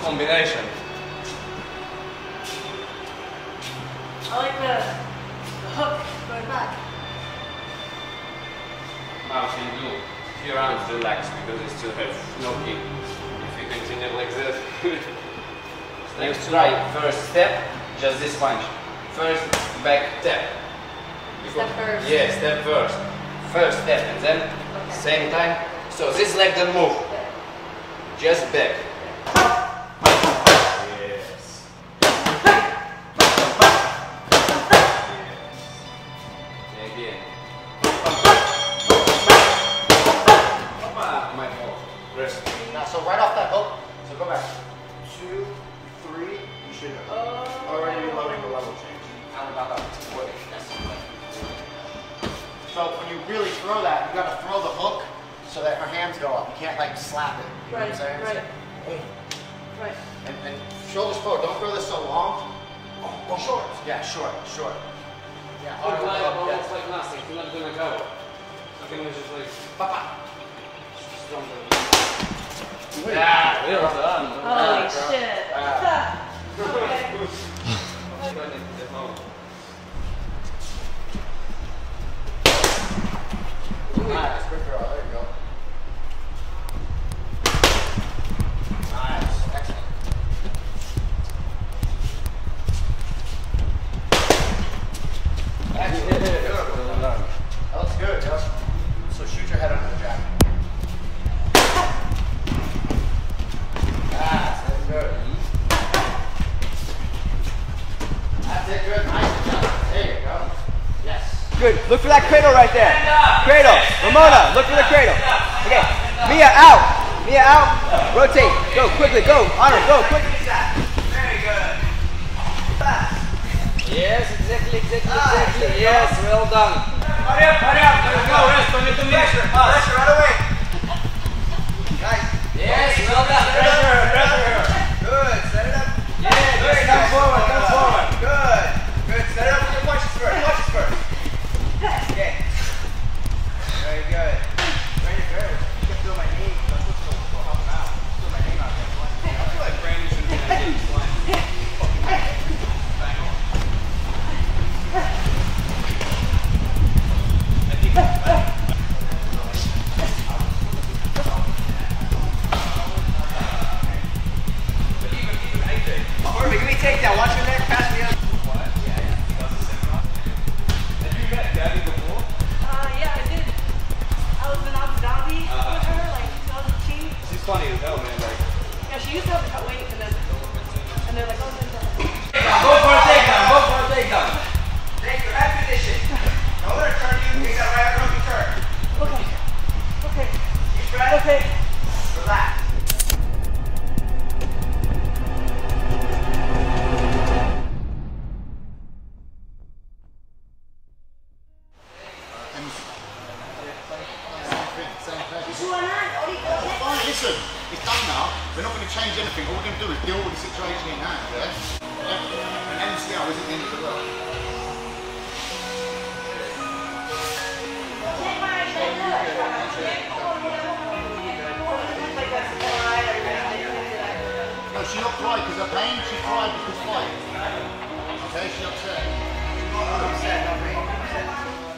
combination. I like the hook going back. Now you can do few rounds relax because it's still have no kick. If you continue like that, you try first step, just this punch. First back tap. Step first. Yeah, step first. First step and then same time. So this leg don't move. Just back. Yes. Again. My fault. Rest. Now, so right off that hook, so go back. 2, 3, you should already be loading the level change. So when you really throw that, you gotta throw the hook so that her hands go up. You can't like slap it. You know what I'm saying? Right. Right. And shoulders forward. Don't throw this so long. Oh, short. Yeah, short. Yeah. It's like nothing. You're not gonna go. You can just like papa. Stronger. Yeah, well done. Holy shit. Okay. Nice, good throw. There you go. Nice, excellent. That's good. That looks good, Justin. So shoot your head under the jacket. That's good. That's it, good. Nice job. There you go. Yes. Good. Look for that cradle right there. Cradle. Ramona, look for the cradle. Okay. Mia out. Mia out. Rotate. Go quickly. Go. Honor. Go quickly. Very good. Yes, exactly. Yes, well done. Hurry up. There you go. Rest. Don't need to mix. Pressure right away. Nice. Yes, well done. Pressure. Good. Set it up. Yeah, just come forward. Good. Set it up with your punches first. Okay. Very good. Very good. You can feel my knee. I'm supposed to go help him out. Feel my knee out there. I feel like Brandon should be in a line. Bang on. I think it's bang. But even AJ. Perfect. Give me a takedown. Watch your neck. Pass me up. What? Yeah. That's the same round. Have you met Gabby before? Yeah, I did. I was in Abu Dhabi with her, like 2018. She's funny as hell, man. Like, Yeah, she used to have to cut weight, and they're like, oh, Go for a takedown. Take your head position. Don't let her turn you. Take that right across your turn. Okay. Deep breath. Okay. Relax. Listen, it's done now. We're not going to change anything. All we're going to do is deal with the situation in hand, yeah? And MCL isn't the end of the world. No, she not cried because of pain. She cried because of fight. Okay, she upset. She's not upset, not me.